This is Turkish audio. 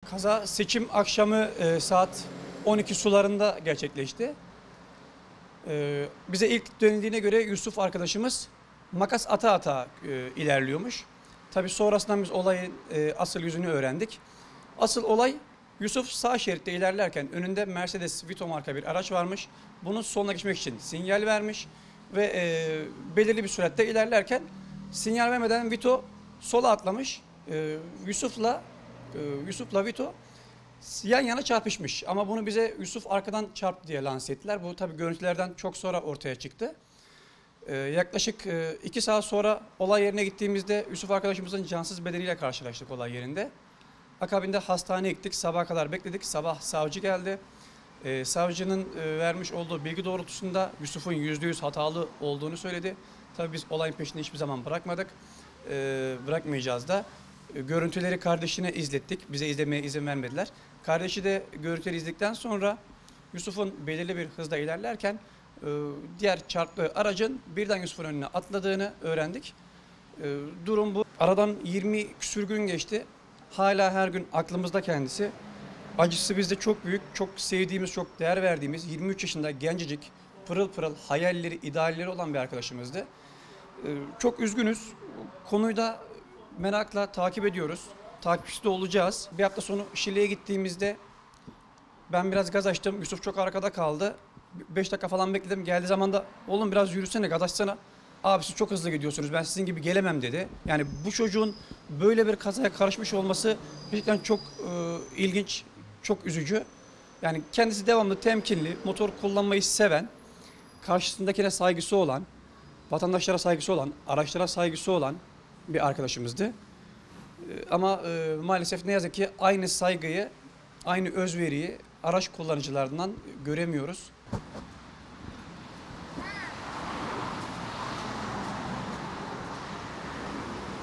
Kaza seçim akşamı saat 12 sularında gerçekleşti. Bize ilk dönüldüğüne göre Yusuf arkadaşımız makas ata ata ilerliyormuş. Tabii sonrasında biz olayın asıl yüzünü öğrendik. Asıl olay Yusuf sağ şeritte ilerlerken önünde Mercedes Vito marka bir araç varmış. Bunun soluna geçmek için sinyal vermiş ve belirli bir süratte ilerlerken sinyal vermeden Vito sola atlamış. Yusuf'la Vito yan yana çarpışmış ama bunu bize Yusuf arkadan çarptı diye lanse ettiler. Bu tabii görüntülerden çok sonra ortaya çıktı. Yaklaşık 2 saat sonra olay yerine gittiğimizde Yusuf arkadaşımızın cansız bedeniyle karşılaştık olay yerinde. Akabinde hastaneye gittik, sabaha kadar bekledik. Sabah savcı geldi. Savcının vermiş olduğu bilgi doğrultusunda Yusuf'un %100 hatalı olduğunu söyledi. Tabii biz olayın peşini hiçbir zaman bırakmadık. Bırakmayacağız da. Görüntüleri kardeşine izlettik. Bize izlemeye izin vermediler. Kardeşi de görüntüleri izledikten sonra Yusuf'un belirli bir hızda ilerlerken diğer çarptığı aracın birden Yusuf'un önüne atladığını öğrendik. Durum bu. Aradan 20 küsür gün geçti. Hala her gün aklımızda kendisi. Acısı bizde çok büyük, çok sevdiğimiz, çok değer verdiğimiz 23 yaşında gencecik, pırıl pırıl hayalleri, idealleri olan bir arkadaşımızdı. Çok üzgünüz. Konuyu da merakla takip ediyoruz. Takipçisi de olacağız. Bir hafta sonu Şile'ye gittiğimizde ben biraz gaz açtım. Yusuf çok arkada kaldı. 5 dakika falan bekledim. Geldiği zaman da oğlum biraz yürüsene, gaz açsana. Abi siz çok hızlı gidiyorsunuz, ben sizin gibi gelemem dedi. Yani bu çocuğun böyle bir kazaya karışmış olması gerçekten çok ilginç, çok üzücü. Yani kendisi devamlı temkinli, motor kullanmayı seven, karşısındakine saygısı olan, vatandaşlara saygısı olan, araçlara saygısı olan bir arkadaşımızdı. Ama maalesef ne yazık ki aynı saygıyı, aynı özveriyi araç kullanıcılarından göremiyoruz.